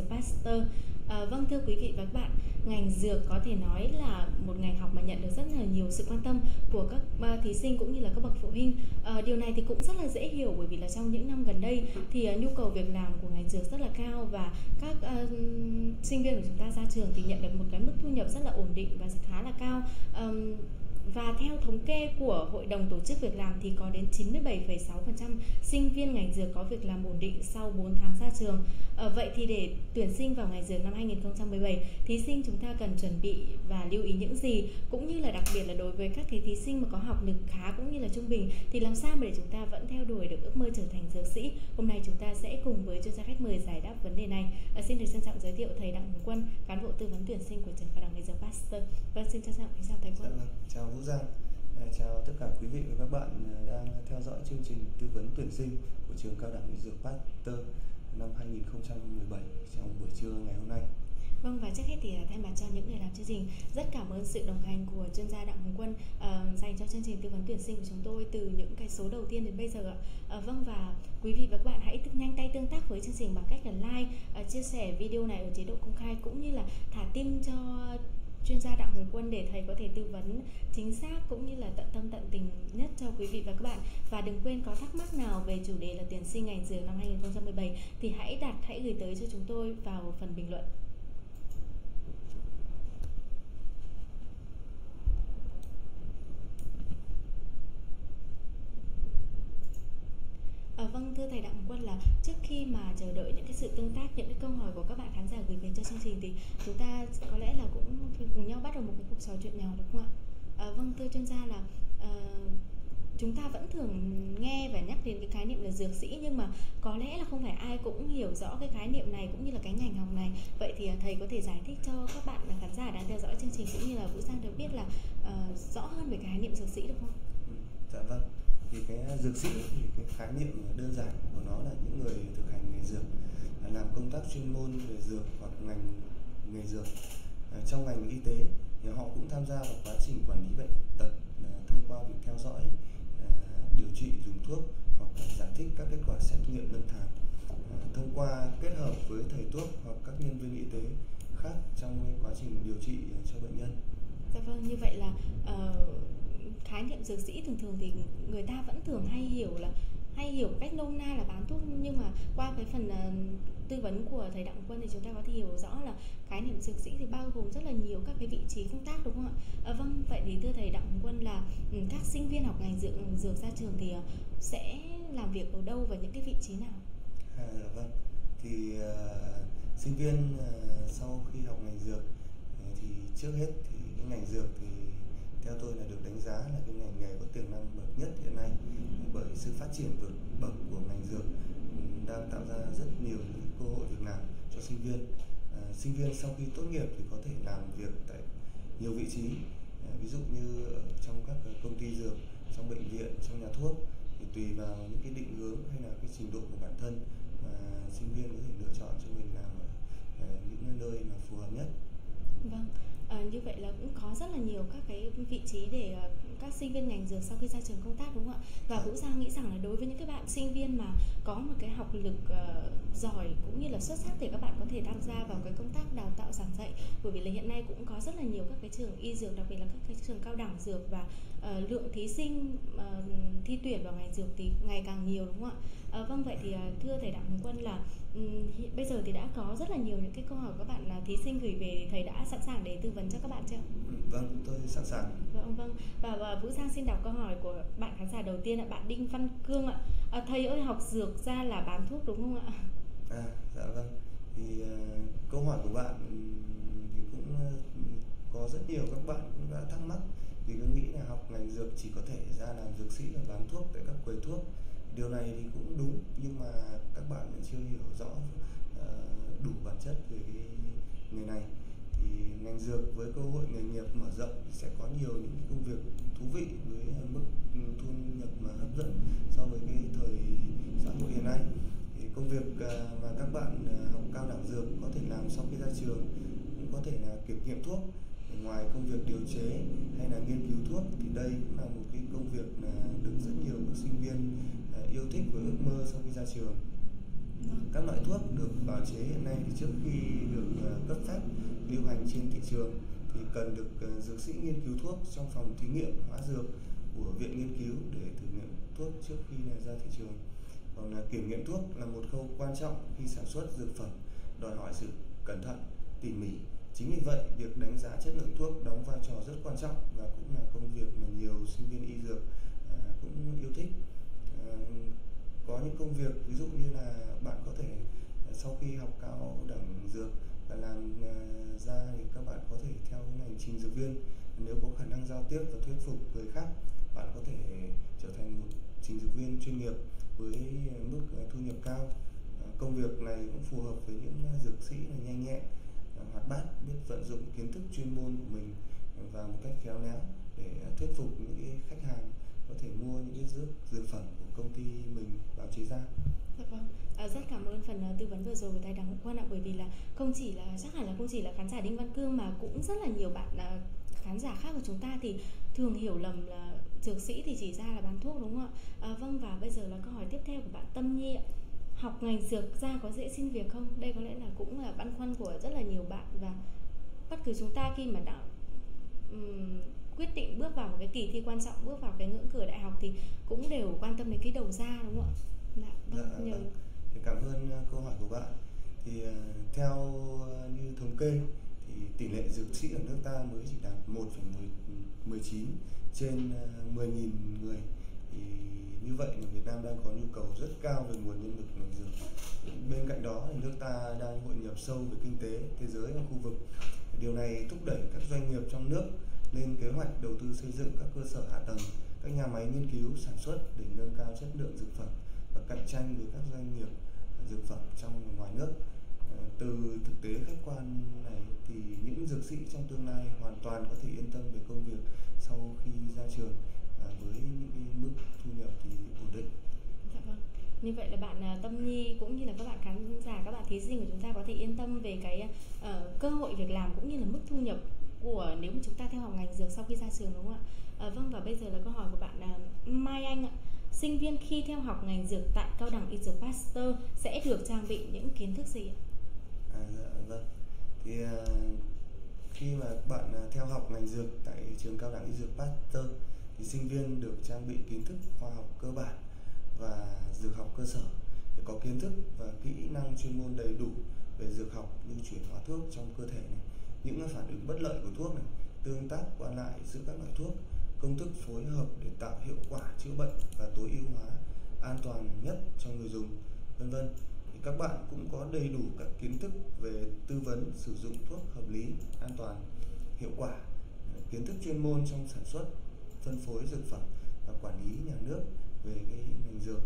dược Pasteur. Vâng, thưa quý vị và các bạn, ngành dược có thể nói là một ngành học mà nhận được rất là nhiều sự quan tâm của các thí sinh cũng như là các bậc phụ huynh. Điều này thì cũng rất là dễ hiểu, bởi vì là trong những năm gần đây thì nhu cầu việc làm của ngành dược rất là cao, và các sinh viên của chúng ta ra trường thì nhận được một cái mức thu nhập rất là ổn định và khá là cao. Và theo thống kê của Hội đồng Tổ chức Việc làm thì có đến 97,6% sinh viên ngành dược có việc làm ổn định sau 4 tháng ra trường. Vậy thì để tuyển sinh vào ngành dược năm 2017, thí sinh chúng ta cần chuẩn bị và lưu ý những gì, cũng như là đặc biệt là đối với các thí sinh mà có học lực khá cũng như là trung bình thì làm sao để chúng ta vẫn theo đuổi được ước mơ trở thành dược sĩ. Hôm nay chúng ta sẽ cùng với chuyên gia khách mời giải đáp vấn đề này. Xin được trân trọng giới thiệu thầy Đặng Hồng Quân, cán bộ tư vấn tuyển sinh của trường cao đẳng y dược Pasteur. Vâng, xin trân trọng kính chào thầy Quân. Chào Vũ Giang, chào tất cả quý vị và các bạn đang theo dõi chương trình tư vấn tuyển sinh của trường cao đẳng y dược Pasteur năm 2017 trong buổi trưa ngày hôm nay. Vâng, và trước hết thì thay mặt cho những người làm chương trình, rất cảm ơn sự đồng hành của chuyên gia Đặng Hồng Quân dành cho chương trình tư vấn tuyển sinh của chúng tôi từ những cái số đầu tiên đến bây giờ ạ. Vâng, và quý vị và các bạn hãy nhanh tay tương tác với chương trình bằng cách là like, chia sẻ video này ở chế độ công khai, cũng như là thả tim cho chuyên gia Đặng Hồng Quân để thầy có thể tư vấn chính xác cũng như là tận tâm tận tình nhất cho quý vị và các bạn. Và đừng quên, có thắc mắc nào về chủ đề là tuyển sinh ngành dược năm 2017 thì hãy gửi tới cho chúng tôi vào phần bình luận. Vâng, thưa thầy Đặng Hồng Quân, là trước khi mà chờ đợi những cái sự tương tác, những cái câu hỏi của các bạn khán giả gửi về cho chương trình thì chúng ta có lẽ là cũng cùng nhau bắt đầu một cái cuộc trò chuyện nhỏ, đúng không ạ? Vâng, thưa chuyên gia, là chúng ta vẫn thường nghe và nhắc đến cái khái niệm là dược sĩ, nhưng mà có lẽ là không phải ai cũng hiểu rõ cái khái niệm này cũng như là cái ngành học này. Vậy thì thầy có thể giải thích cho các bạn khán giả đang theo dõi chương trình cũng như là Vũ Giang được biết là rõ hơn về cái khái niệm dược sĩ được không? Dạ vâng. Thì cái dược sĩ thì cái khái niệm đơn giản của nó là những người thực hành nghề dược, làm công tác chuyên môn về dược hoặc ngành nghề dược. Trong ngành y tế thì họ cũng tham gia vào quá trình quản lý bệnh tật thông qua việc theo dõi, điều trị, dùng thuốc hoặc giải thích các kết quả xét nghiệm lâm sàng thông qua kết hợp với thầy thuốc hoặc các nhân viên y tế khác trong quá trình điều trị cho bệnh nhân. Dạ vâng, như vậy là khái niệm dược sĩ thường thì người ta vẫn thường hay hiểu cách nôm na là bán thuốc, nhưng mà qua cái phần tư vấn của thầy Đặng Quân thì chúng ta có thể hiểu rõ là khái niệm dược sĩ thì bao gồm rất là nhiều các cái vị trí công tác, đúng không ạ? Vâng, vậy thì thưa thầy Đặng Quân, là các sinh viên học ngành dược ra trường thì sẽ làm việc ở đâu và những cái vị trí nào? Vâng, thì sinh viên sau khi học ngành dược thì trước hết thì cái ngành dược thì theo tôi là được đánh giá là cái ngành nghề có tiềm năng bậc nhất hiện nay, bởi sự phát triển vượt bậc của ngành dược đang tạo ra rất nhiều những cơ hội việc làm cho sinh viên. Sinh viên sau khi tốt nghiệp thì có thể làm việc tại nhiều vị trí, ví dụ như ở trong các công ty dược, trong bệnh viện, trong nhà thuốc, thì tùy vào những cái định hướng hay là cái trình độ của bản thân mà sinh viên có thể lựa chọn cho mình làm ở những nơi mà phù hợp nhất. Vâng. Như vậy là cũng có rất là nhiều các cái vị trí để các sinh viên ngành dược sau khi ra trường công tác, đúng không ạ? Và Vũ Giang nghĩ rằng là đối với những cái bạn sinh viên mà có một cái học lực giỏi cũng như là xuất sắc thì các bạn có thể tham gia vào cái công tác đào tạo giảng dạy, bởi vì là hiện nay cũng có rất là nhiều các cái trường y dược, đặc biệt là các cái trường cao đẳng dược, và lượng thí sinh thi tuyển vào ngành dược thì ngày càng nhiều, đúng không ạ? Vâng, vậy thì thưa thầy Đặng Hồng Quân, là bây giờ thì đã có rất là nhiều những cái câu hỏi các bạn là thí sinh gửi về, thì thầy đã sẵn sàng để tư vấn cho các bạn chưa? Vâng, tôi sẵn sàng. Vâng. Và Vũ Giang xin đọc câu hỏi của bạn khán giả đầu tiên ạ, bạn Đinh Văn Cương ạ. Thầy ơi, học dược ra là bán thuốc đúng không ạ? Dạ vâng. Thì câu hỏi của bạn thì cũng có rất nhiều các bạn cũng đã thắc mắc, thì cứ nghĩ là học ngành dược chỉ có thể ra làm dược sĩ và bán thuốc tại các quầy thuốc. Điều này thì cũng đúng, nhưng mà các bạn lại chưa hiểu rõ đủ bản chất về cái nghề này. Thì ngành dược với cơ hội nghề nghiệp mở rộng thì sẽ có nhiều những cái công việc thú vị với mức thu nhập mà hấp dẫn so với cái thời xã hội hiện nay. Thì công việc mà các bạn học cao đẳng dược có thể làm sau khi ra trường cũng có thể là kiểm nghiệm thuốc. Ngoài công việc điều chế hay là nghiên cứu thuốc thì đây cũng là một cái công việc được rất nhiều các sinh viên yêu thích và ước mơ sau khi ra trường. Vâng. Các loại thuốc được bào chế hiện nay thì trước khi được cấp phép lưu hành trên thị trường thì cần được dược sĩ nghiên cứu thuốc trong phòng thí nghiệm hóa dược của viện nghiên cứu để thử nghiệm thuốc trước khi ra thị trường. Còn kiểm nghiệm thuốc là một khâu quan trọng khi sản xuất dược phẩm, đòi hỏi sự cẩn thận, tỉ mỉ. Chính vì vậy, việc đánh giá chất lượng thuốc đóng vai trò rất quan trọng và cũng là công việc mà nhiều sinh viên y dược cũng yêu thích. À, có những công việc ví dụ như là bạn có thể sau khi học cao đẳng dược và làm ra thì các bạn có thể theo ngành trình dược viên. Nếu có khả năng giao tiếp và thuyết phục người khác, bạn có thể trở thành một trình dược viên chuyên nghiệp với mức thu nhập cao. Công việc này cũng phù hợp với những dược sĩ là nhanh nhẹn, hoạt bát, biết vận dụng kiến thức chuyên môn của mình và một cách khéo léo để thuyết phục những cái khách hàng có thể mua những cái dược phẩm của công ty mình bào chế ra. Dạ vâng. Rất cảm ơn phần tư vấn vừa rồi của thầy Đặng Quân ạ, bởi vì là không chỉ là chắc hẳn là không chỉ là khán giả Đinh Văn Cương mà cũng rất là nhiều bạn khán giả khác của chúng ta thì thường hiểu lầm là dược sĩ thì chỉ ra là bán thuốc, đúng không ạ? Vâng, và bây giờ là câu hỏi tiếp theo của bạn Tâm Nhi ạ. Học ngành dược ra có dễ xin việc không? Đây có lẽ là cũng là băn khoăn của rất là nhiều bạn, và bất cứ chúng ta khi mà đã quyết định bước vào một cái kỳ thi quan trọng, bước vào cái ngưỡng cửa đại học thì cũng đều quan tâm đến cái đầu ra, đúng không ạ? Vâng. Cảm ơn câu hỏi của bạn. Thì theo như thống kê thì tỷ lệ dược sĩ ở nước ta mới chỉ đạt 1,19 trên 10.000 người. Thì như vậy là Việt Nam đang có nhu cầu rất cao về nguồn nhân lực ngành dược. Bên cạnh đó thì nước ta đang hội nhập sâu với kinh tế thế giới và khu vực. Điều này thúc đẩy các doanh nghiệp trong nước lên kế hoạch đầu tư xây dựng các cơ sở hạ tầng, các nhà máy nghiên cứu sản xuất để nâng cao chất lượng dược phẩm và cạnh tranh với các doanh nghiệp dược phẩm trong và ngoài nước. Từ thực tế khách quan này thì những dược sĩ trong tương lai hoàn toàn có thể yên tâm về công việc sau khi ra trường với những cái mức thu nhập thì ổn định. Dạ vâng. Như vậy là bạn Tâm Nhi cũng như là các bạn khán giả, các bạn thí sinh của chúng ta có thể yên tâm về cái cơ hội việc làm cũng như là mức thu nhập của nếu mà chúng ta theo học ngành dược sau khi ra trường, đúng không ạ? Vâng, và bây giờ là câu hỏi của bạn Mai Anh ạ. Sinh viên khi theo học ngành dược tại Cao đẳng Y Dược Pasteur sẽ được trang bị những kiến thức gì ạ? Vâng. Thì khi mà bạn theo học ngành dược tại trường Cao đẳng Y Dược Pasteur thì sinh viên được trang bị kiến thức khoa học cơ bản và dược học cơ sở để có kiến thức và kỹ năng chuyên môn đầy đủ về dược học như chuyển hóa thuốc trong cơ thể này, những phản ứng bất lợi của thuốc này, tương tác qua lại giữa các loại thuốc, công thức phối hợp để tạo hiệu quả chữa bệnh và tối ưu hóa an toàn nhất cho người dùng, vân vân. Thì các bạn cũng có đầy đủ các kiến thức về tư vấn sử dụng thuốc hợp lý, an toàn, hiệu quả, kiến thức chuyên môn trong sản xuất, phân phối dược phẩm và quản lý nhà nước về cái ngành dược.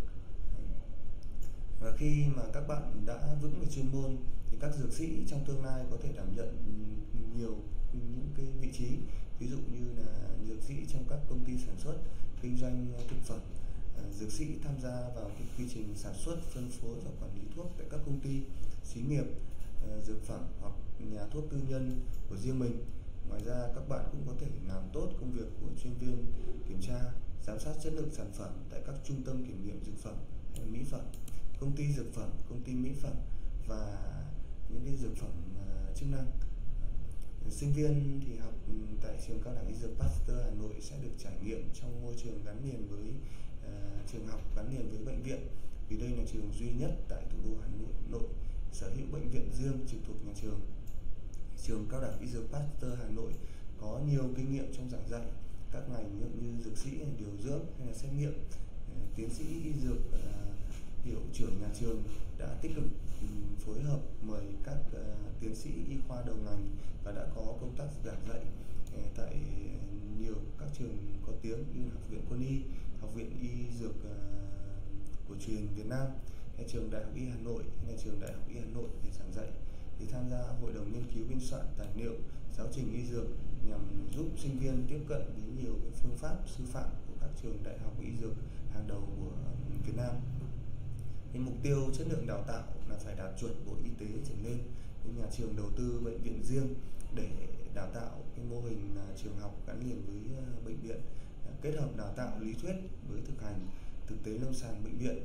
Và khi mà các bạn đã vững về chuyên môn thì các dược sĩ trong tương lai có thể đảm nhận nhiều những cái vị trí, ví dụ như là dược sĩ trong các công ty sản xuất, kinh doanh thực phẩm, dược sĩ tham gia vào cái quy trình sản xuất, phân phối và quản lý thuốc tại các công ty, xí nghiệp, dược phẩm hoặc nhà thuốc tư nhân của riêng mình. Ngoài ra các bạn cũng có thể làm tốt công việc của chuyên viên kiểm tra, giám sát chất lượng sản phẩm tại các trung tâm kiểm nghiệm dược phẩm hay mỹ phẩm, công ty dược phẩm, công ty mỹ phẩm và những cái dược phẩm chức năng. Sinh viên thì học tại trường Cao đẳng Y Dược Pasteur Hà Nội sẽ được trải nghiệm trong môi trường gắn liền với trường học, gắn liền với bệnh viện, vì đây là trường duy nhất tại thủ đô Hà Nội sở hữu bệnh viện riêng trực thuộc nhà trường. Trường Cao đẳng Y Dược Pasteur Hà Nội có nhiều kinh nghiệm trong giảng dạy các ngành như dược sĩ, điều dưỡng hay là xét nghiệm. Tiến sĩ y dược hiệu trưởng nhà trường đã tích cực phối hợp mời các tiến sĩ y khoa đầu ngành và đã có công tác giảng dạy tại nhiều các trường có tiếng như Học viện Quân y, Học viện Y Dược cổ truyền Việt Nam, hay trường Đại học Y Hà Nội hay là trường Đại học Y Hà Nội để giảng dạy. Thì tham gia hội đồng nghiên cứu biên soạn tài liệu giáo trình y dược nhằm giúp sinh viên tiếp cận với nhiều cái phương pháp sư phạm của các trường đại học y dược hàng đầu của Việt Nam. Thì mục tiêu chất lượng đào tạo là phải đạt chuẩn Bộ Y tế trở lên. Nên nhà trường đầu tư bệnh viện riêng để đào tạo cái mô hình trường học gắn liền với bệnh viện, kết hợp đào tạo lý thuyết với thực hành thực tế lâm sàng bệnh viện.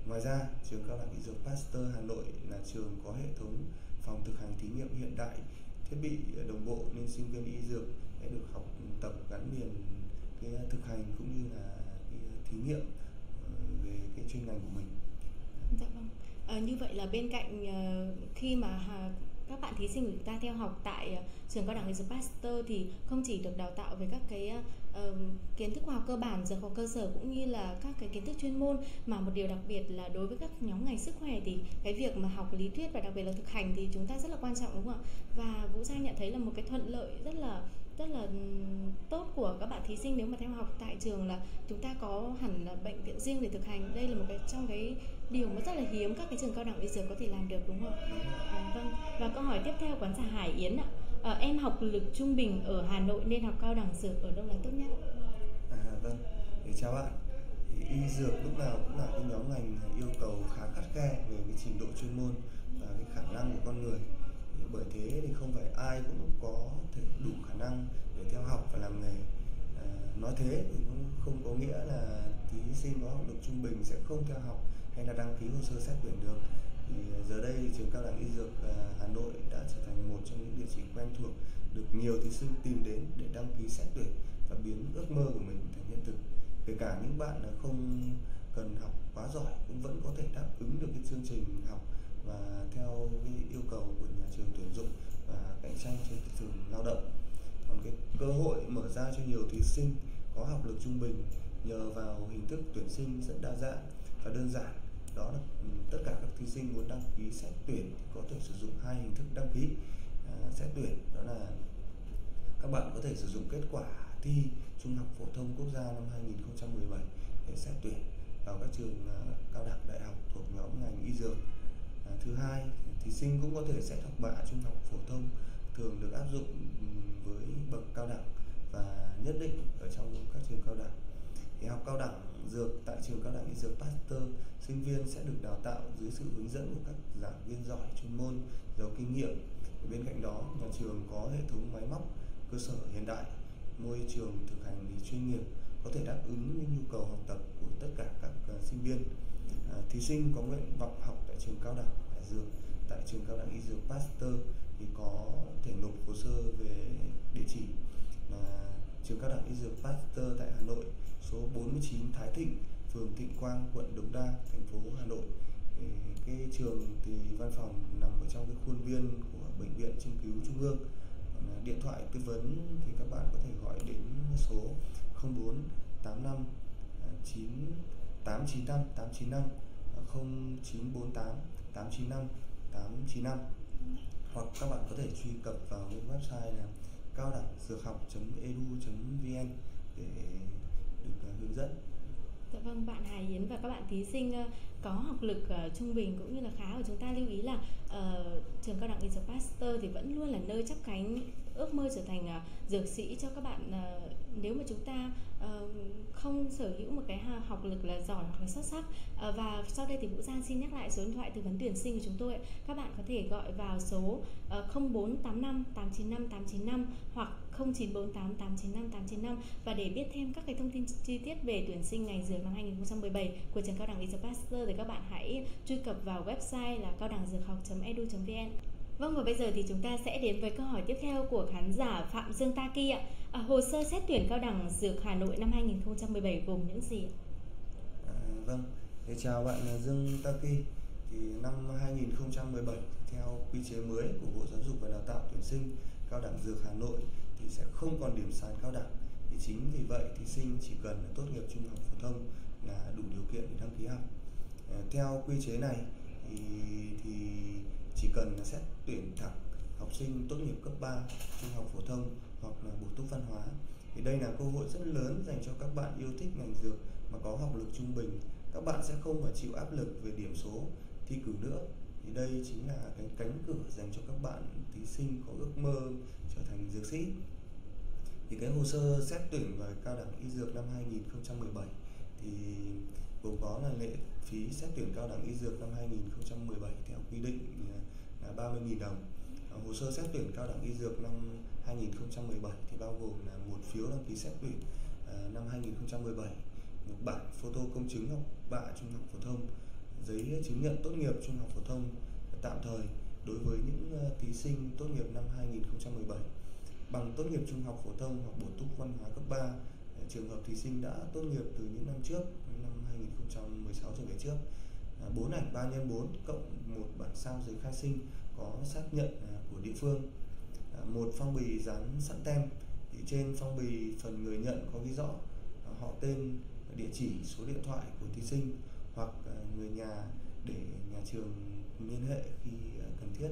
Ngoài ra, trường Cao đẳng Y Dược Pasteur Hà Nội là trường có hệ thống phòng thực hành thí nghiệm hiện đại, thiết bị đồng bộ nên sinh viên y dược sẽ được học tập gắn liền cái thực hành cũng như là cái thí nghiệm về cái chuyên ngành của mình. Dạ vâng. Như vậy là bên cạnh khi mà các bạn thí sinh của chúng ta theo học tại trường Cao đẳng Y Dược Pasteur thì không chỉ được đào tạo về các cái kiến thức khoa học cơ bản, dược học cơ sở cũng như là các cái kiến thức chuyên môn, mà một điều đặc biệt là đối với các nhóm ngành sức khỏe thì cái việc mà học lý thuyết và đặc biệt là thực hành thì chúng ta rất là quan trọng, đúng không ạ? Và Vũ Giang nhận thấy là một cái thuận lợi rất là tốt của các bạn thí sinh nếu mà theo học tại trường là chúng ta có hẳn là bệnh viện riêng để thực hành. Đây là một cái trong cái điều mà rất là hiếm các cái trường cao đẳng y dược có thể làm được, đúng không ạ? Vâng. Và câu hỏi tiếp theo của khán giả Hải Yến ạ. Em học lực trung bình ở Hà Nội nên học cao đẳng dược ở đâu là tốt nhất? Vâng, thì chào bạn. Thì y dược lúc nào cũng là cái nhóm ngành yêu cầu khá khắt khe về cái trình độ chuyên môn và cái khả năng của con người. Thì bởi thế thì không phải ai cũng có thể đủ khả năng để theo học và làm nghề. Nói thế thì cũng không có nghĩa là thí sinh có học lực trung bình sẽ không theo học hay là đăng ký hồ sơ xét tuyển được. Thì giờ đây trường Cao đẳng Y Dược Hà Nội đã trở thành một trong những địa chỉ quen thuộc được nhiều thí sinh tìm đến để đăng ký xét tuyển và biến ước mơ của mình thành hiện thực. Kể cả những bạn không cần học quá giỏi cũng vẫn có thể đáp ứng được cái chương trình học và theo cái yêu cầu của nhà trường tuyển dụng và cạnh tranh trên thị trường lao động. Còn cái cơ hội mở ra cho nhiều thí sinh có học lực trung bình nhờ vào hình thức tuyển sinh rất đa dạng và đơn giản. Đó là tất cả các thí sinh muốn đăng ký xét tuyển thì có thể sử dụng hai hình thức đăng ký xét tuyển, đó là các bạn có thể sử dụng kết quả thi Trung học phổ thông quốc gia năm 2017 để xét tuyển vào các trường cao đẳng đại học thuộc nhóm ngành y dược. Thứ hai, thí sinh cũng có thể xét học bạ Trung học phổ thông thường được áp dụng với bậc cao đẳng và nhất định ở trong các trường cao đẳng. Thì học cao đẳng dược tại trường Cao đẳng Y Dược Pasteur, sinh viên sẽ được đào tạo dưới sự hướng dẫn của các giảng viên giỏi chuyên môn, giàu kinh nghiệm. Bên cạnh đó, nhà trường có hệ thống máy móc, cơ sở hiện đại, môi trường thực hành thì chuyên nghiệp, có thể đáp ứng những nhu cầu học tập của tất cả các sinh viên. Thí sinh có nguyện vọng học tại trường Cao đẳng Dược tại trường Cao đẳng Y Dược Pasteur thì có thể nộp hồ sơ về địa chỉ là trường Cao đẳng Y Dược Pasteur tại Hà Nội, số 49 Thái Thịnh, phường Thịnh Quang, quận Đống Đa, thành phố Hà Nội. Cái trường thì văn phòng nằm ở trong cái khuôn viên của Bệnh viện Châm cứu Trung ương. Còn điện thoại tư vấn thì các bạn có thể gọi đến số 04 85 9 895 895, 0948 895 895, hoặc các bạn có thể truy cập vào cái website là cao đẳng dược học.edu.vn để được hướng dẫn. Dạ vâng, bạn Hải Yến và các bạn thí sinh có học lực trung bình cũng như là khá của chúng ta lưu ý là trường Cao đẳng Y Dược Pasteur thì vẫn luôn là nơi chắp cánh ước mơ trở thành dược sĩ cho các bạn. Nếu mà chúng ta không sở hữu một cái học lực là giỏi hoặc là xuất sắc. Và sau đây thì Vũ Giang xin nhắc lại số điện thoại tư vấn tuyển sinh của chúng tôi. Các bạn có thể gọi vào số 0485 895 895 hoặc 0948 895 895 và để biết thêm các cái thông tin chi tiết về tuyển sinh ngành dược năm 2017 của trường Cao đẳng Y Dược Pasteur thì các bạn hãy truy cập vào website là cao đẳng dược học.edu.vn. Vâng, và bây giờ thì chúng ta sẽ đến với câu hỏi tiếp theo của khán giả Phạm Dương Taki ạ. Hồ sơ xét tuyển Cao đẳng Dược Hà Nội năm 2017 gồm những gì ạ? Vâng, để chào bạn Dương Taki. Thì năm 2017 theo quy chế mới của Bộ Giáo dục và Đào tạo tuyển sinh Cao đẳng Dược Hà Nội thì sẽ không còn điểm sàn cao đẳng. Thì chính vì vậy thí sinh chỉ cần tốt nghiệp trung học phổ thông là đủ điều kiện để đăng ký học. Theo quy chế này thì chỉ cần xét tuyển thẳng học sinh tốt nghiệp cấp 3 trung học phổ thông hoặc là bổ túc văn hóa. Thì đây là cơ hội rất lớn dành cho các bạn yêu thích ngành dược mà có học lực trung bình. Các bạn sẽ không phải chịu áp lực về điểm số thi cử nữa. Thì đây chính là cái cánh cửa dành cho các bạn thí sinh có ước mơ trở thành dược sĩ. Thì cái hồ sơ xét tuyển vào Cao đẳng Y Dược năm 2017 thì gồm có là lệ phí xét tuyển Cao đẳng Y Dược năm 2017 theo quy định là 30.000 đồng. Hồ sơ xét tuyển Cao đẳng Y Dược năm 2017 thì bao gồm là một phiếu đăng ký xét tuyển năm 2017, một bản photo công chứng học bạ trung học phổ thông, giấy chứng nhận tốt nghiệp trung học phổ thông tạm thời đối với những thí sinh tốt nghiệp năm 2017 bằng tốt nghiệp trung học phổ thông hoặc bổ túc văn hóa cấp 3. Trường hợp thí sinh đã tốt nghiệp từ những năm trước, năm 2016 trở về trước. 4 ảnh 3x4 cộng một bản sao giấy khai sinh có xác nhận của địa phương. Một phong bì dán sẵn tem. Thì trên phong bì phần người nhận có ghi rõ họ tên, địa chỉ, số điện thoại của thí sinh hoặc người nhà để nhà trường liên hệ khi cần thiết.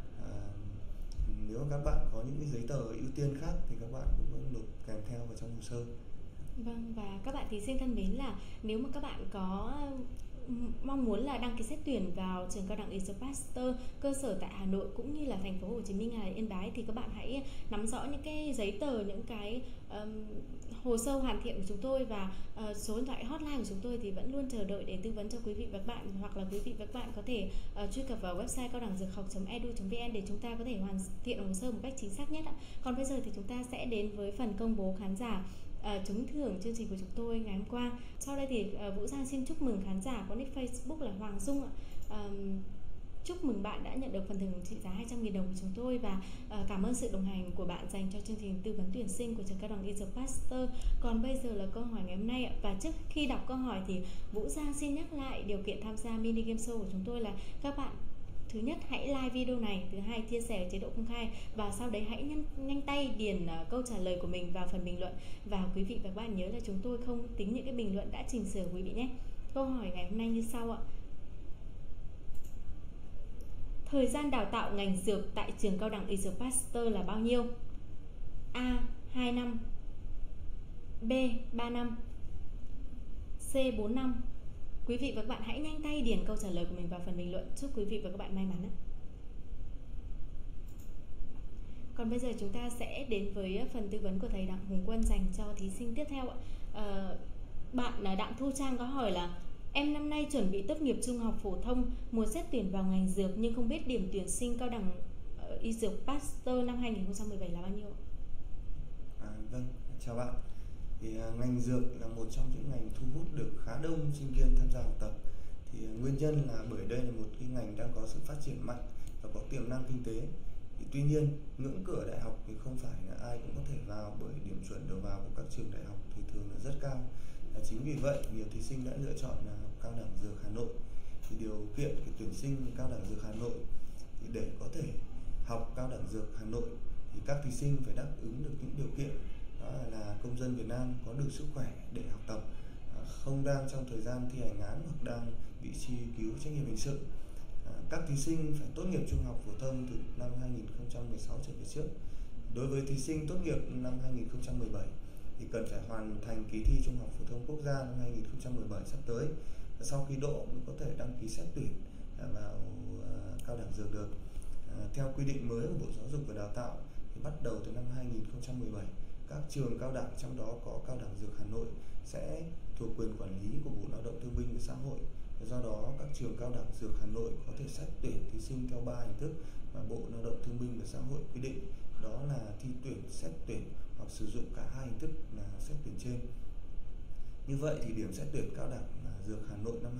Nếu các bạn có những cái giấy tờ ưu tiên khác thì các bạn cũng có nộp kèm theo vào trong hồ sơ. Vâng, và các bạn thí sinh thân mến, là nếu mà các bạn có mong muốn là đăng ký xét tuyển vào trường cao đẳng Y Dược Pasteur cơ sở tại Hà Nội cũng như là thành phố Hồ Chí Minh hay Yên Bái, thì các bạn hãy nắm rõ những cái giấy tờ, những cái hồ sơ hoàn thiện của chúng tôi, và số điện thoại hotline của chúng tôi thì vẫn luôn chờ đợi để tư vấn cho quý vị và các bạn, hoặc là quý vị và các bạn có thể truy cập vào website cao đẳng dược học.edu.vn để chúng ta có thể hoàn thiện hồ sơ một cách chính xác nhất ạ. Còn bây giờ thì chúng ta sẽ đến với phần công bố khán giả trúng thưởng chương trình của chúng tôi ngày hôm qua. Sau đây thì Vũ Giang xin chúc mừng khán giả có nick Facebook là Hoàng Dung ạ. Chúc mừng bạn đã nhận được phần thưởng trị giá 200.000 đồng của chúng tôi, và cảm ơn sự đồng hành của bạn dành cho chương trình tư vấn tuyển sinh của trường cao đẳng Y Dược Pasteur. Còn bây giờ là câu hỏi ngày hôm nay ạ. Và trước khi đọc câu hỏi thì Vũ Giang xin nhắc lại điều kiện tham gia mini game show của chúng tôi là các bạn thứ nhất hãy like video này, thứ hai chia sẻ ở chế độ công khai, và sau đấy hãy nhanh tay điền câu trả lời của mình vào phần bình luận. Và quý vị và các bạn nhớ là chúng tôi không tính những cái bình luận đã chỉnh sửa quý vị nhé. Câu hỏi ngày hôm nay như sau ạ. Thời gian đào tạo ngành dược tại trường cao đẳng Y Dược Pasteur là bao nhiêu? A. 2 năm, B. 3 năm, C. 4 năm. Quý vị và các bạn hãy nhanh tay điền câu trả lời của mình vào phần bình luận. Chúc quý vị và các bạn may mắn ạ. Còn bây giờ chúng ta sẽ đến với phần tư vấn của thầy Đặng Hùng Quân dành cho thí sinh tiếp theo ạ. Bạn Đặng Thu Trang có hỏi là em năm nay chuẩn bị tốt nghiệp trung học phổ thông, muốn xét tuyển vào ngành dược nhưng không biết điểm tuyển sinh cao đẳng Y Dược Pasteur năm 2017 là bao nhiêu? Vâng, chào bạn. Thì ngành dược là một trong những ngành thu hút được khá đông sinh viên tham gia học tập. Thì nguyên nhân là bởi đây là một cái ngành đang có sự phát triển mạnh và có tiềm năng kinh tế. Thì tuy nhiên ngưỡng cửa đại học thì không phải là ai cũng có thể vào, bởi điểm chuẩn đầu vào của các trường đại học thì thường là rất cao. Chính vì vậy nhiều thí sinh đã lựa chọn là học cao đẳng dược Hà Nội. Thì điều kiện cái tuyển sinh cao đẳng dược Hà Nội thì để có thể học cao đẳng dược Hà Nội thì các thí sinh phải đáp ứng được những điều kiện, đó là công dân Việt Nam, có đủ sức khỏe để học tập, không đang trong thời gian thi hành án hoặc đang bị truy cứu trách nhiệm hình sự. Các thí sinh phải tốt nghiệp trung học phổ thông từ năm 2016 trở về trước. Đối với thí sinh tốt nghiệp năm 2017 thì cần phải hoàn thành kỳ thi trung học phổ thông quốc gia năm 2017 sắp tới. Sau khi đỗ mới có thể đăng ký xét tuyển vào cao đẳng dược được. Theo quy định mới của Bộ Giáo dục và Đào tạo thì bắt đầu từ năm 2017, các trường cao đẳng, trong đó có cao đẳng dược Hà Nội, sẽ thuộc quyền quản lý của Bộ Lao động Thương binh và Xã hội. Do đó các trường cao đẳng dược Hà Nội có thể xét tuyển thí sinh theo 3 hình thức mà Bộ Lao động Thương binh và Xã hội quy định, đó là thi tuyển, xét tuyển hoặc sử dụng cả hai hình thức là xét tuyển trên. Như vậy thì điểm xét tuyển cao đẳng dược Hà Nội năm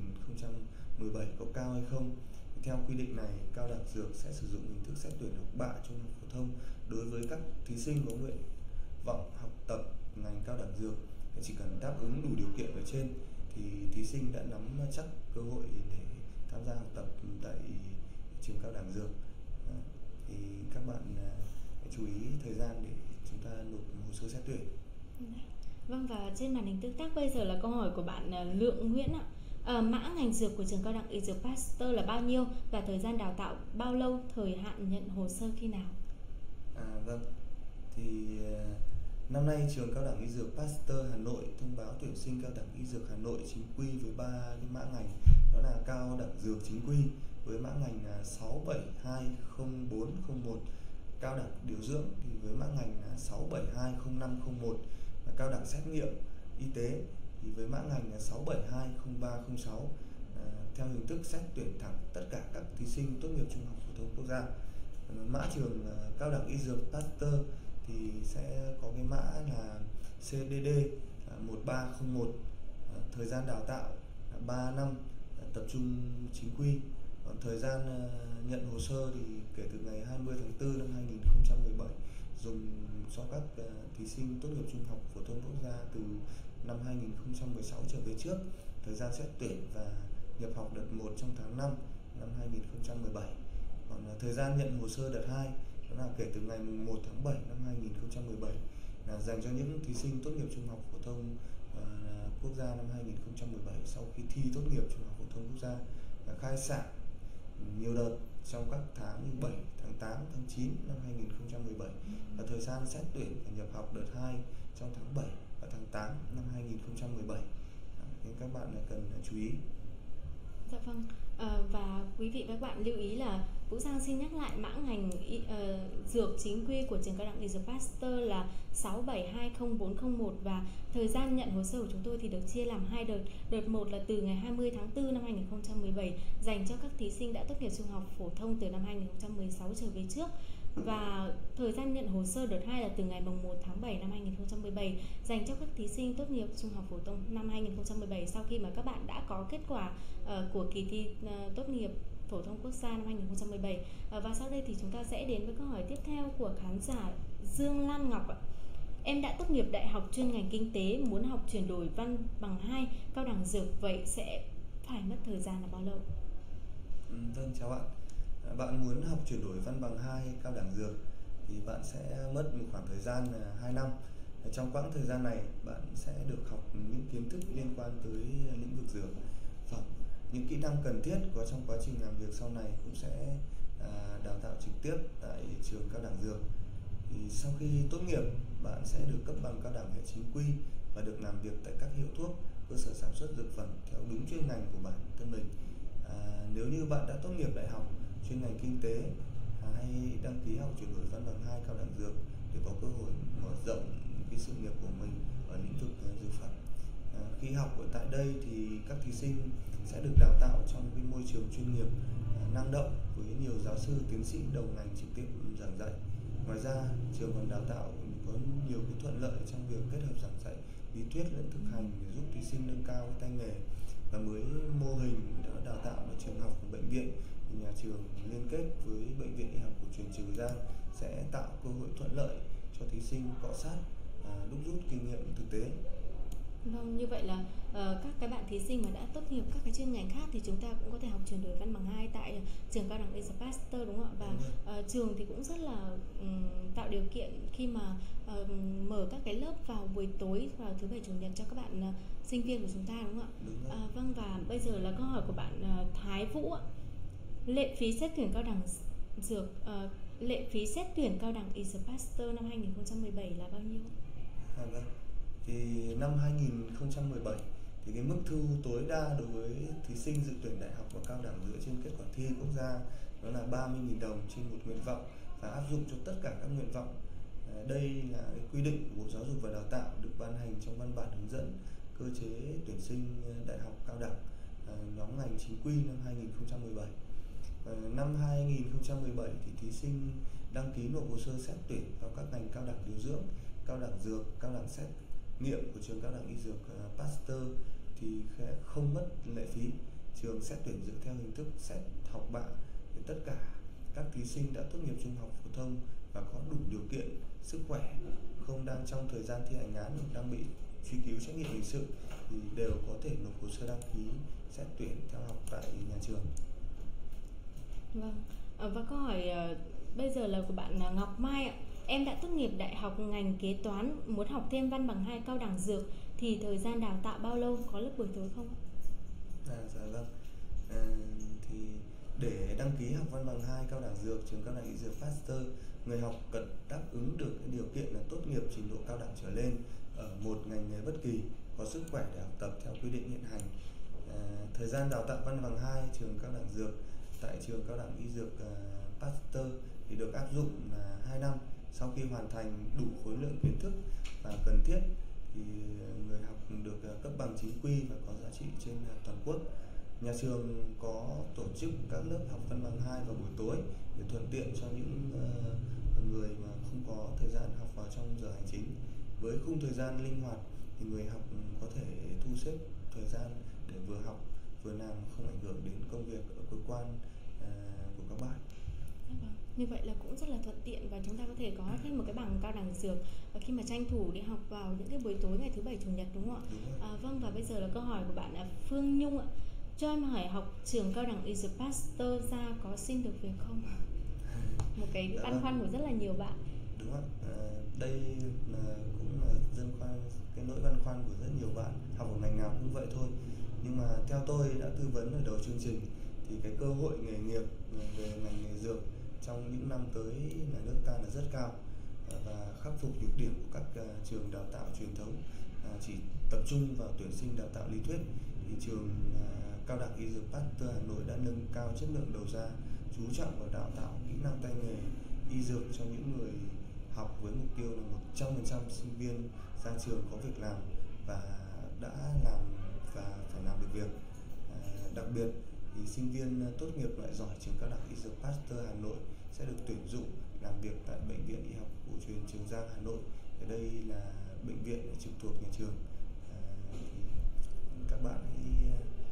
2017 có cao hay không? Theo quy định này, cao đẳng dược sẽ sử dụng hình thức xét tuyển học bạ trung học phổ thông đối với các thí sinh có nguyện vọng học tập ngành cao đẳng dược. Chỉ cần đáp ứng đủ điều kiện ở trên thì thí sinh đã nắm chắc cơ hội để tham gia học tập tại trường cao đẳng dược. Thì các bạn hãy chú ý thời gian để chúng ta nộp hồ sơ xét tuyển. Vâng, và trên màn hình tương tác bây giờ là câu hỏi của bạn Lượng Nguyễn ạ. Mã ngành dược của trường cao đẳng Y Dược Pasteur là bao nhiêu và thời gian đào tạo bao lâu, thời hạn nhận hồ sơ khi nào? Vâng, thì năm nay trường cao đẳng Y Dược Pasteur Hà Nội thông báo tuyển sinh cao đẳng Y Dược Hà Nội chính quy với 3 cái mã ngành, đó là cao đẳng dược chính quy với mã ngành là 6720401, cao đẳng điều dưỡng thì với mã ngành là 6720501, và cao đẳng xét nghiệm y tế thì với mã ngành là 6720306, theo hình thức xét tuyển thẳng tất cả các thí sinh tốt nghiệp trung học phổ thông quốc gia. Mã trường cao đẳng Y Dược Pasteur thì sẽ có cái mã là CDD 1301, thời gian đào tạo là 3 năm, tập trung chính quy. Còn thời gian nhận hồ sơ thì kể từ ngày 20 tháng 4 năm 2017, dùng cho các thí sinh tốt nghiệp trung học phổ thông quốc gia từ năm 2016 trở về trước. Thời gian xét tuyển và nhập học đợt 1 trong tháng 5 năm 2017. Còn thời gian nhận hồ sơ đợt 2 đó là kể từ ngày 1 tháng 7 năm 2017, là dành cho những thí sinh tốt nghiệp trung học phổ thông quốc gia năm 2017 sau khi thi tốt nghiệp trung học phổ thông quốc gia, khai giảng nhiều đợt trong các tháng như 7, tháng 8, tháng 9 năm 2017, và thời gian xét tuyển và nhập học đợt 2 trong tháng 7 và tháng 8 năm 2017. Nên các bạn cần chú ý. Dạ vâng. Và quý vị và các bạn lưu ý là Vũ Giang xin nhắc lại mã ngành dược chính quy của trường cao đẳng Y Dược Pasteur là 6720401, và thời gian nhận hồ sơ của chúng tôi thì được chia làm 2 đợt. Đợt 1 là từ ngày 20 tháng 4 năm 2017 dành cho các thí sinh đã tốt nghiệp trung học phổ thông từ năm 2016 trở về trước. Và thời gian nhận hồ sơ đợt 2 là từ ngày 1 tháng 7 năm 2017 dành cho các thí sinh tốt nghiệp trung học phổ thông năm 2017 sau khi mà các bạn đã có kết quả của kỳ thi tốt nghiệp phổ thông quốc gia năm 2017. Và sau đây thì chúng ta sẽ đến với câu hỏi tiếp theo của khán giả Dương Lan Ngọc ạ. Em đã tốt nghiệp đại học chuyên ngành kinh tế, muốn học chuyển đổi văn bằng 2 cao đẳng dược, vậy sẽ phải mất thời gian là bao lâu? Vâng, chào bạn. Bạn muốn học chuyển đổi văn bằng 2 cao đẳng dược thì bạn sẽ mất một khoảng thời gian 2 năm. Trong quãng thời gian này, bạn sẽ được học những kiến thức liên quan tới lĩnh vực dược phẩm. Những kỹ năng cần thiết có trong quá trình làm việc sau này cũng sẽ đào tạo trực tiếp tại trường cao đẳng dược. Thì sau khi tốt nghiệp, bạn sẽ được cấp bằng cao đẳng hệ chính quy và được làm việc tại các hiệu thuốc, cơ sở sản xuất dược phẩm theo đúng chuyên ngành của bản thân mình. Nếu như bạn đã tốt nghiệp đại học chuyên ngành kinh tế, hãy đăng ký học chuyển đổi văn bằng 2 cao đẳng dược để có cơ hội mở rộng cái sự nghiệp của mình ở lĩnh vực dược phẩm. Khi học ở tại đây thì các thí sinh sẽ được đào tạo trong cái môi trường chuyên nghiệp, năng động với nhiều giáo sư tiến sĩ đầu ngành trực tiếp giảng dạy. Ngoài ra, trường còn đào tạo có nhiều cái thuận lợi trong việc kết hợp giảng dạy lý thuyết lẫn thực hành để giúp thí sinh nâng cao tay nghề. Và mới mô hình đào tạo ở trường học của bệnh viện thì nhà trường liên kết với bệnh viện y học cổ truyền Trường Giang sẽ tạo cơ hội thuận lợi cho thí sinh cọ sát, đúc rút kinh nghiệm thực tế. Vâng, như vậy là các cái bạn thí sinh mà đã tốt nghiệp các cái chuyên ngành khác thì chúng ta cũng có thể học chuyển đổi văn bằng 2 tại trường cao đẳng Y Dược Pasteur, đúng không ạ? Và trường thì cũng rất là tạo điều kiện khi mà mở các cái lớp vào buổi tối vào thứ Bảy Chủ nhật cho các bạn sinh viên của chúng ta, đúng không ạ? Đúng Vâng, và bây giờ là câu hỏi của bạn Thái Vũ ạ. Lệ phí xét tuyển cao đẳng dược lệ phí xét tuyển cao đẳng Y Dược Pasteur năm 2017 là bao nhiêu? Vâng. Thì năm 2017 thì cái mức thu tối đa đối với thí sinh dự tuyển đại học và cao đẳng dựa trên kết quả thi quốc gia đó là 30.000 đồng trên một nguyện vọng và áp dụng cho tất cả các nguyện vọng. Đây là cái quy định của Bộ Giáo dục và Đào tạo được ban hành trong văn bản hướng dẫn cơ chế tuyển sinh đại học cao đẳng nhóm ngành chính quy năm 2017. Năm 2017 thì thí sinh đăng ký nộp hồ sơ xét tuyển vào các ngành cao đẳng điều dưỡng, cao đẳng dược, cao đẳng xét nghiệm của trường cao đẳng y dược Pasteur thì sẽ không mất lệ phí. Trường xét tuyển dựa theo hình thức xét học bạ để tất cả các thí sinh đã tốt nghiệp trung học phổ thông và có đủ điều kiện sức khỏe, không đang trong thời gian thi hành án hoặc đang bị truy cứu trách nhiệm hình sự thì đều có thể nộp hồ sơ đăng ký xét tuyển theo học tại nhà trường. Vâng. Và câu hỏi bây giờ là của bạn Ngọc Mai ạ. Em đã tốt nghiệp đại học ngành kế toán, muốn học thêm văn bằng 2 cao đẳng dược thì thời gian đào tạo bao lâu, có lớp buổi tối không? Dạ vâng. Thì để đăng ký học văn bằng 2 cao đẳng dược trường cao đẳng y dược Pasteur, người học cần đáp ứng được cái điều kiện là tốt nghiệp trình độ cao đẳng trở lên ở một ngành nghề bất kỳ, có sức khỏe để học tập theo quy định hiện hành. Thời gian đào tạo văn bằng 2 trường cao đẳng dược tại trường cao đẳng y dược Pasteur thì được áp dụng là 2 năm. Sau khi hoàn thành đủ khối lượng kiến thức và cần thiết thì người học được cấp bằng chính quy và có giá trị trên toàn quốc. Nhà trường có tổ chức các lớp học văn bằng 2 vào buổi tối để thuận tiện cho những người mà không có thời gian học vào trong giờ hành chính. Với khung thời gian linh hoạt thì người học có thể thu xếp thời gian để vừa học vừa làm không ảnh hưởng đến công việc ở cơ quan của các bạn. Vâng. Như vậy là cũng rất là thuận tiện và chúng ta có thể có thêm một cái bằng cao đẳng dược và khi mà tranh thủ đi học vào những cái buổi tối ngày thứ bảy chủ nhật, đúng không ạ? Đúng rồi. Vâng, và bây giờ là câu hỏi của bạn là Phương Nhung ạ. Cho em hỏi học trường cao đẳng Y Dược Pasteur ra có xin được việc không? Một cái Dạ băn vâng. khoăn của rất là nhiều bạn. Đúng ạ. Đây cũng là cái nỗi băn khoăn của rất nhiều bạn học ở ngành nào cũng vậy thôi. Nhưng mà theo tôi đã tư vấn ở đầu chương trình thì cái cơ hội nghề nghiệp về ngành nghề dược trong những năm tới là nước ta là rất cao, và khắc phục nhược điểm của các trường đào tạo truyền thống chỉ tập trung vào tuyển sinh đào tạo lý thuyết, thì trường cao đẳng Y Dược Pasteur Hà Nội đã nâng cao chất lượng đầu ra, chú trọng vào đào tạo kỹ năng tay nghề y dược cho những người học với mục tiêu là 100% sinh viên ra trường có việc làm và đã làm và phải làm được việc. Đặc biệt thì sinh viên tốt nghiệp loại giỏi trường cao đẳng Y Dược Pasteur Hà Nội sẽ được tuyển dụng làm việc tại Bệnh viện Y học cổ truyền Trường Giang Hà Nội. Ở đây là bệnh viện trực thuộc nhà trường. Thì các bạn hãy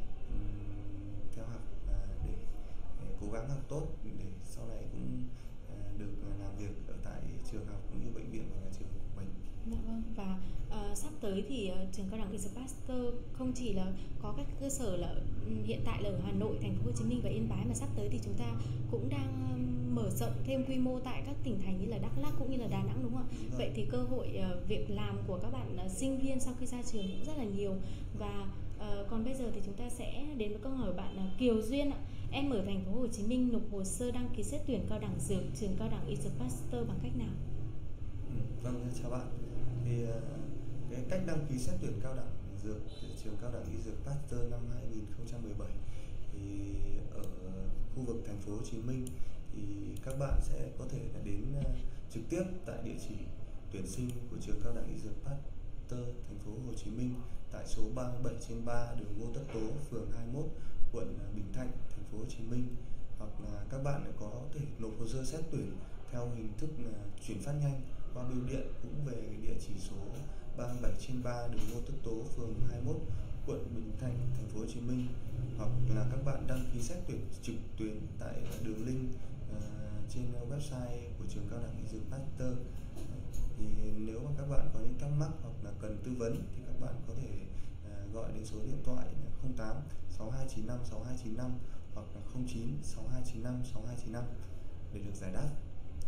theo học để cố gắng học tốt để sau này cũng được làm việc ở tại trường học cũng như bệnh viện và nhà trường của mình. Dạ vâng, và sắp tới thì trường cao đẳng Y Dược Pasteur không chỉ là có các cơ sở là hiện tại là ở Hà Nội, Thành phố Hồ Chí Minh và Yên Bái, mà sắp tới thì chúng ta cũng đang mở rộng thêm quy mô tại các tỉnh thành như là Đắk Lắk cũng như là Đà Nẵng, đúng không ạ? Vậy thì cơ hội việc làm của các bạn sinh viên sau khi ra trường cũng rất là nhiều. Và còn bây giờ thì chúng ta sẽ đến với câu hỏi của bạn Kiều Duyên ạ. Em ở Thành phố Hồ Chí Minh nộp hồ sơ đăng ký xét tuyển cao đẳng dược trường cao đẳng Y Dược Pasteur bằng cách nào? Vâng, chào bạn. Thì cái cách đăng ký xét tuyển cao đẳng dược trường cao đẳng Y Dược Pasteur năm 2017 thì ở khu vực Thành phố Hồ Chí Minh thì các bạn sẽ có thể là đến trực tiếp tại địa chỉ tuyển sinh của trường cao đẳng Y Dược Pasteur Thành phố Hồ Chí Minh tại số 37/3 đường Ngô Tất Tố, phường 21, quận Bình Thạnh, Thành phố Hồ Chí Minh. Hoặc là các bạn có thể nộp hồ sơ xét tuyển theo hình thức chuyển phát nhanh qua bưu điện cũng về địa chỉ số 37/3 đường Ngô Tất Tố, phường 21, quận Bình Thạnh, Thành phố Hồ Chí Minh. Hoặc là các bạn đăng ký xét tuyển trực tuyến tại đường link trên website của trường cao đẳng Y Dược Pasteur. Thì nếu mà các bạn có những thắc mắc hoặc là cần tư vấn thì các bạn có thể gọi đến số điện thoại 08 6295 6295 hoặc là 09 6295 6295 để được giải đáp.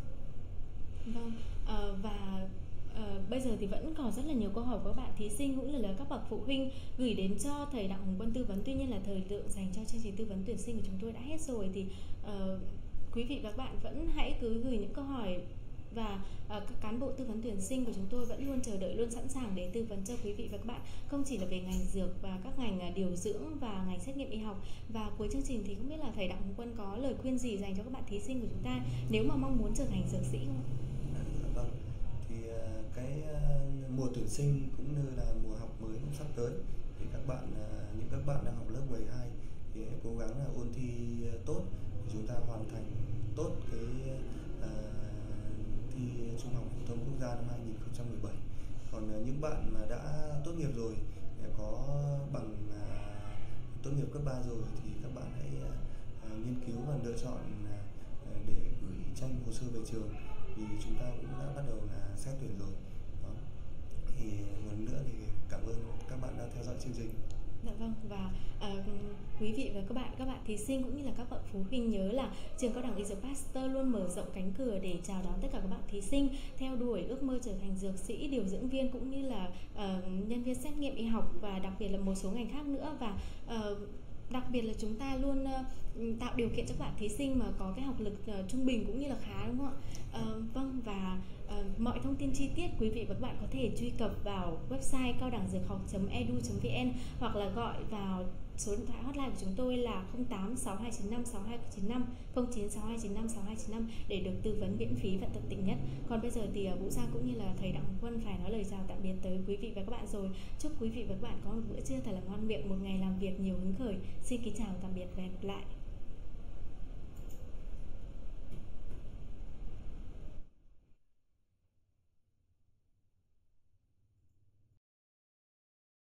Vâng, và bây giờ thì vẫn còn rất là nhiều câu hỏi của các bạn thí sinh cũng như là các bậc phụ huynh gửi đến cho thầy Đặng Hồng Quân tư vấn. Tuy nhiên là thời lượng dành cho chương trình tư vấn tuyển sinh của chúng tôi đã hết rồi, thì quý vị và các bạn vẫn hãy cứ gửi những câu hỏi và các cán bộ tư vấn tuyển sinh của chúng tôi vẫn luôn chờ đợi, luôn sẵn sàng để tư vấn cho quý vị và các bạn, không chỉ là về ngành dược và các ngành điều dưỡng và ngành xét nghiệm y học. Và cuối chương trình thì không biết là thầy Đặng Hồng Quân có lời khuyên gì dành cho các bạn thí sinh của chúng ta nếu mà mong muốn trở thành dược sĩ không? Vâng, thì cái mùa tuyển sinh cũng như là mùa học mới cũng sắp tới thì những các bạn đang học lớp 12 thì hãy cố gắng là ôn thi tốt để chúng ta hoàn thành tốt cái thi Trung học phổ thông quốc gia năm 2017. Còn những bạn mà đã tốt nghiệp rồi, có bằng tốt nghiệp cấp 3 rồi thì các bạn hãy nghiên cứu và lựa chọn để gửi tranh hồ sơ về trường, vì chúng ta cũng đã bắt đầu là xét tuyển rồi. Đó. Thì một lần nữa thì cảm ơn các bạn đã theo dõi chương trình. Dạ vâng, và quý vị và các bạn thí sinh cũng như là các bậc phụ huynh nhớ là trường cao đẳng Y Dược Pasteur luôn mở rộng cánh cửa để chào đón tất cả các bạn thí sinh theo đuổi ước mơ trở thành dược sĩ, điều dưỡng viên cũng như là nhân viên xét nghiệm y học và đặc biệt là một số ngành khác nữa. Và đặc biệt là chúng ta luôn tạo điều kiện cho các bạn thí sinh mà có cái học lực trung bình cũng như là khá, đúng không ạ? Vâng, và mọi thông tin chi tiết quý vị và các bạn có thể truy cập vào website cao đẳng dược học.edu.vn hoặc là gọi vào số điện thoại hotline của chúng tôi là 08 6295 6295 09 6295 6295 để được tư vấn miễn phí và tận tình nhất. Còn bây giờ thì Vũ Giang cũng như là thầy Đặng Hồng Quân phải nói lời chào tạm biệt tới quý vị và các bạn rồi. Chúc quý vị và các bạn có một bữa trưa thật là ngon miệng, một ngày làm việc nhiều hứng khởi. Xin kính chào tạm biệt và hẹn gặp lại.